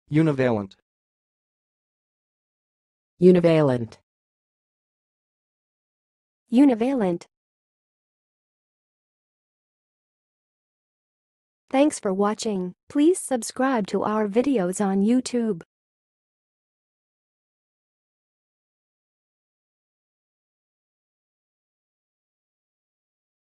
Univalent. Univalent. Univalent. Thanks for watching. Please subscribe to our videos on YouTube.